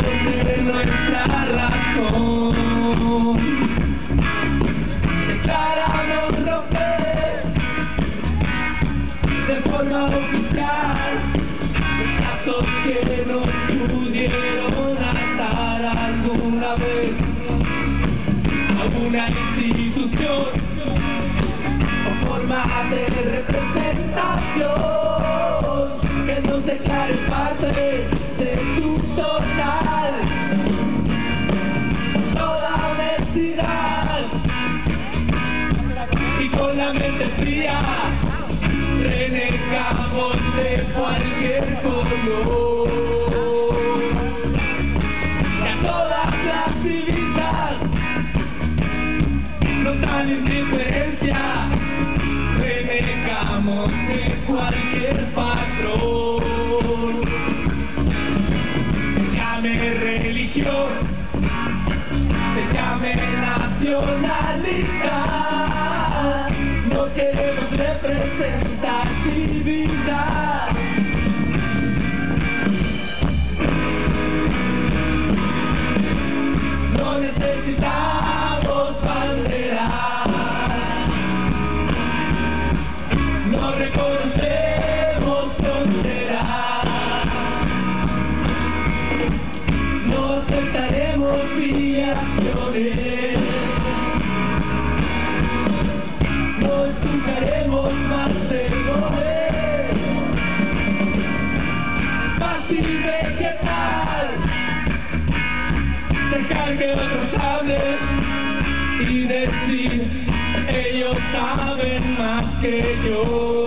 de nuestra razón. Declaramos romper de forma oficial los lazos que nos pudieron atar alguna vez a una institución o forma de representación que nos declare parte de su total toda honestidad y con la mente fría renegamos de cualquier color y a todas las divisas nos dan indiferencia. Renegamos de cualquier patrón, se llame religión, se llame nacionalidad. No queremos representatividad. No necesitamos banderas. No reconocemos fronteras. No aceptaremos filiaciones. No escucharemos más errores. Fácil vegetal. Dejar que otros hablen y decir ellos saben más que yo.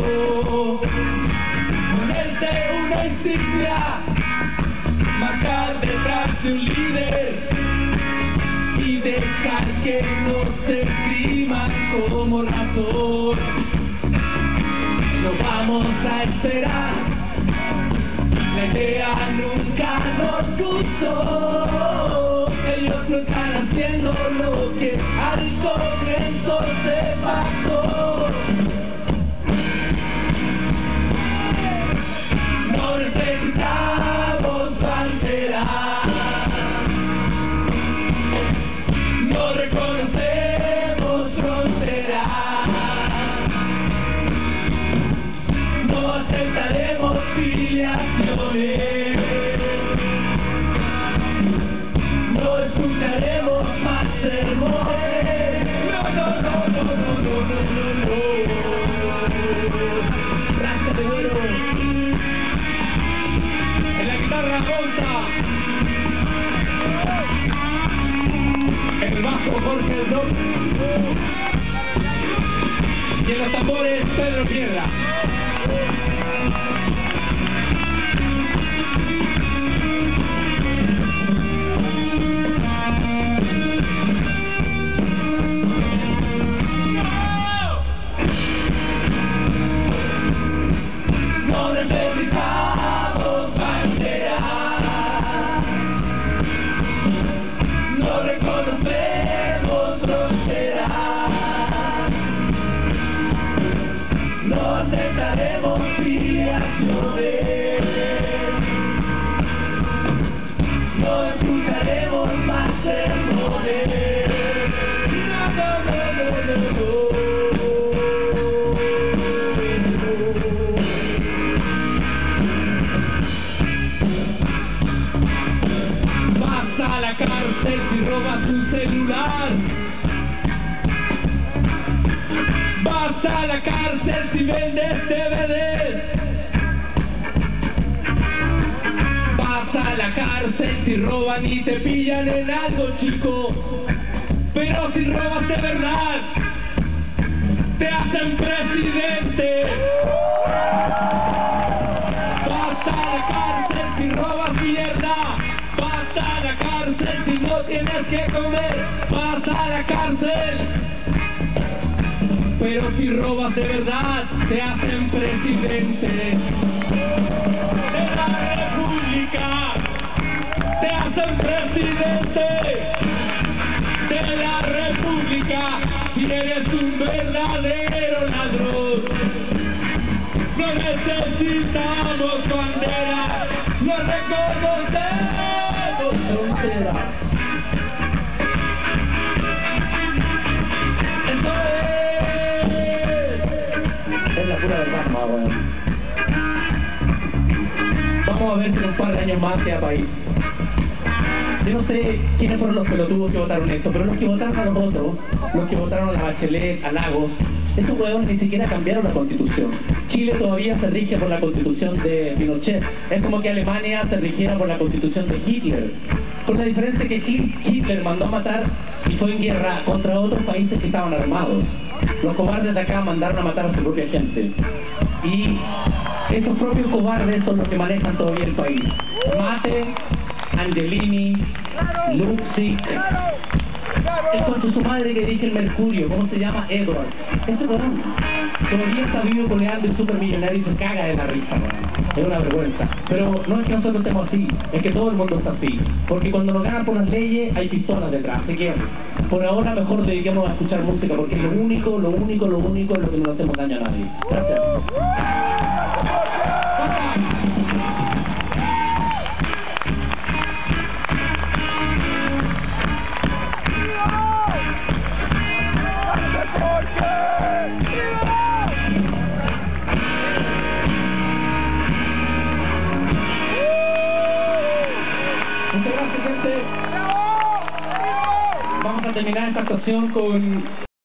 Ponerte una insignia, marcar detrás de un líder y dejar que nos escriban como razón. No vamos a esperar, la idea nunca nos gustó. Ellos no están haciendo lo que al Congreso se pactó. No necesitamos banderas. No reconocemos fronteras. No aceptaremos filiaciones. No escucharemos más sermones. No, no, no, no, no, no, no, no, no. Raza de oro. En la guitarra Gonza. En el bajo Jorge del Rock. Y en los tambores Pedro Piedra. No necesitamos banderas. No reconocemos fronteras. No aceptaremos filiaciones. No escucharemos más sermones. No, no, no, no, no, no. Vas a la cárcel si robas tu celular. Vas a la cárcel si vendes DVDs. Vas a la cárcel si roban y te pillan en algo, chico. Pero si robas de verdad, te hacen presidente. Vas a la cárcel si robas mierda. Vas a la cárcel si no tienes que comer. Vas a la cárcel. Pero si robas de verdad, te hacen presidente de la República. Te hacen presidente de la República. Si eres un verdadero ladrón. No necesitamos bandera, no reconocemos pura. Es la pura verdad, más weón. Vamos a ver si en un par de años más queda país. Yo no sé quiénes fueron los pelotudos que votaron esto, pero los que votaron a los otros, los que votaron a la Bachelet, a Lagos, esos huevones ni siquiera cambiaron la Constitución. Chile todavía se rige por la Constitución de Pinochet. Es como que Alemania se rigiera por la Constitución de Hitler. Con la diferencia que Hitler mandó a matar y fue en guerra contra otros países que estaban armados. Los cobardes de acá mandaron a matar a su propia gente. Y esos propios cobardes son los que manejan todavía el país. Mate, Angelini, Luxic, el contra su madre que dirige el Mercurio, ¿cómo se llama? Edward. Este weón todavía está vivo coleando y súper millonario y se caga de la risa, weón. Es una vergüenza. Pero no es que nosotros estemos así, es que todo el mundo está así. Porque cuando nos ganan por las leyes hay pistolas detrás. Así que por ahora mejor dediquemos a escuchar música, porque es lo único en lo que no hacemos daño a nadie. Gracias. Muchas gracias, gente. Vamos a terminar esta actuación con